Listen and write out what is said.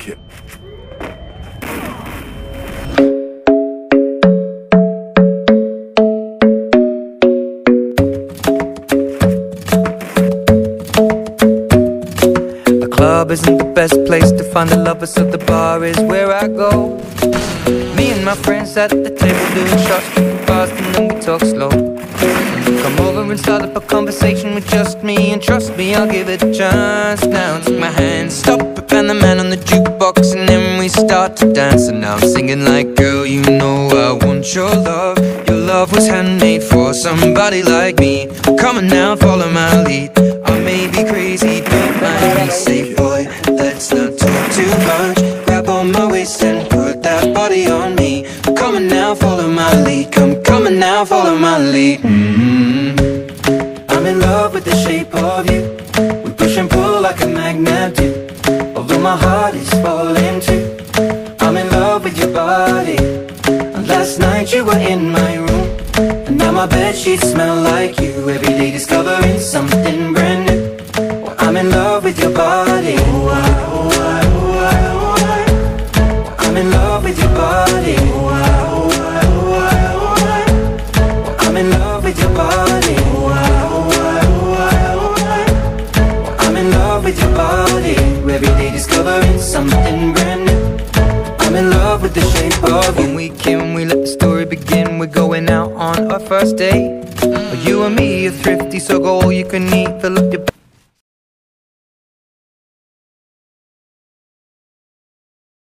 it. The club isn't the best place to find the lovers, so the bar is where I go. Me and my friends at the table doing shots, tripping fast, and then we talk slow. Come over and start up a conversation with just me, and trust me, I'll give it a chance. Now take my hand, stop it, and the man on the jukebox, and then we start to dance. And now I'm singing like, girl, you know I want your love. Your love was handmade for somebody like me. Come on now, follow my lead. I may be crazy, don't mind me. Say, boy, let's not talk too much. Grab on my waist and put that body on me. Come on now, follow my lead. Come on now, follow my lead. I'm in love with the shape of you. We push and pull like a magnet do. Although my heart is falling too, I'm in love with your body. And last night you were in my room, and now my bedsheets smell like you. Every day discovering something brand new. Well, I'm in love with your body. I'm in love with your body. I'm in love with your body. I'm in love with your body. Every day discovering something brand new. I'm in love with the shape of you. One weekend we let the story begin. We're going out on our first date. You and me are thrifty, so go all you can eat. Fill up your